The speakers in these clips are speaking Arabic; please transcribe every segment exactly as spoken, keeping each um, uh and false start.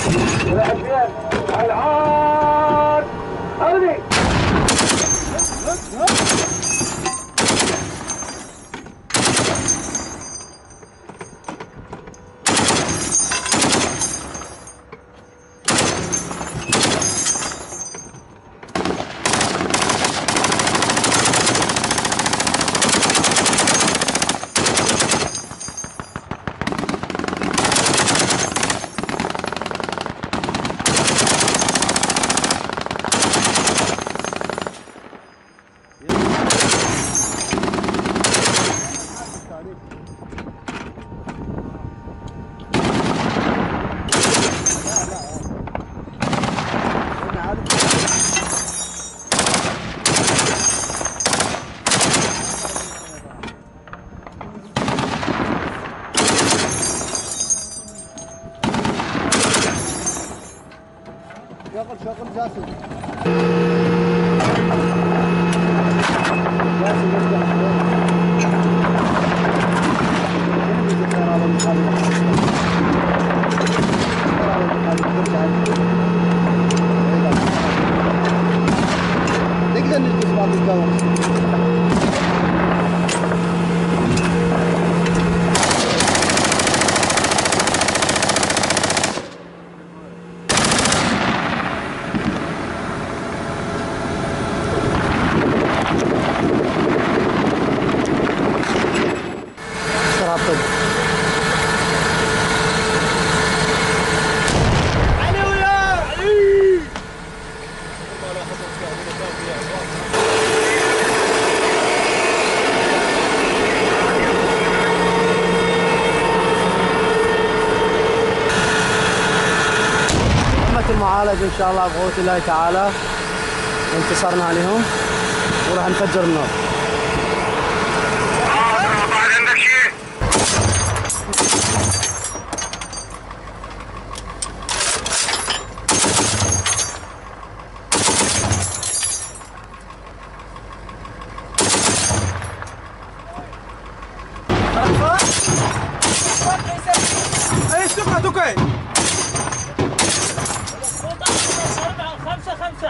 العشرين العار ارمي. شغل شغل جاسم نقدر نلبس بعض الجوانب. المعالج ان شاء الله بقوة الله تعالى انتصرنا عليهم وراح نفجر النار. بعد عندك شيء؟ ايش تبغى توكي؟ خمسة خمسة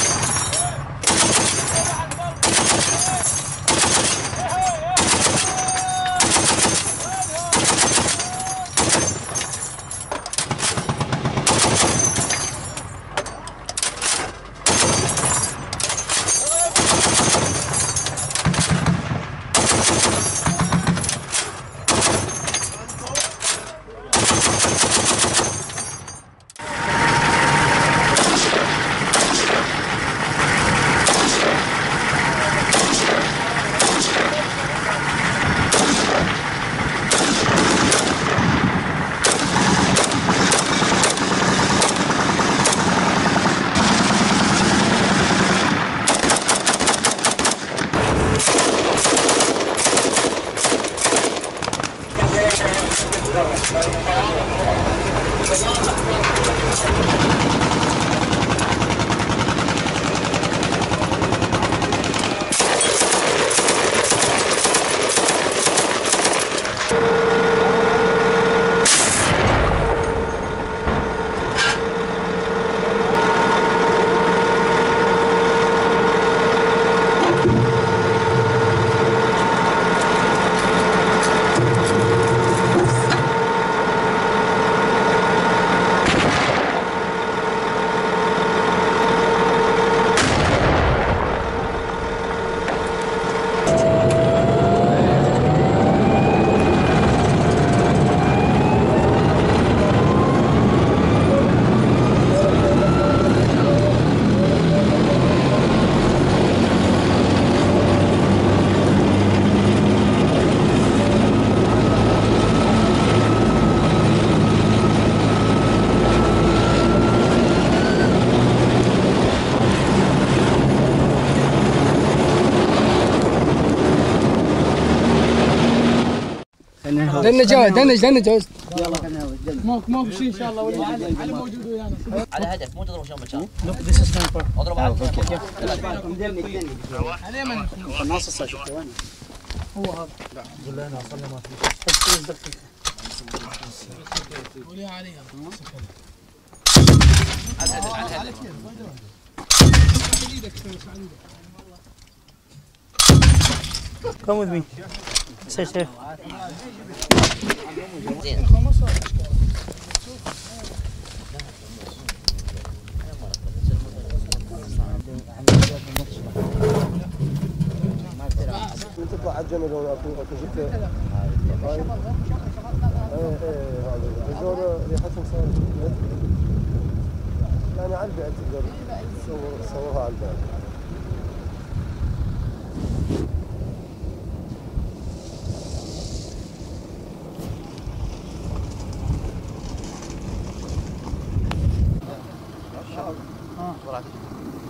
دنج جوز دنج دنج جوز يلا خلينا موك موك شيء ان شاء الله. ولا علي علي موجود ويانا على هدف مو تضرب شلون مكان. لوك ذيس از سنايبر. اضرب على عليه من في النص صار شفته وين؟ هو هذا. لا قول له انا اصلي ما في ولي عليها على الهدف على الهدف. Come with me. Stay safe. زين. تطلع على الجمل هناك وجبت ايه ايه هذا هذول ريحتهم صارت يعني على البيت تقدر تصور تصورها على البيت. اه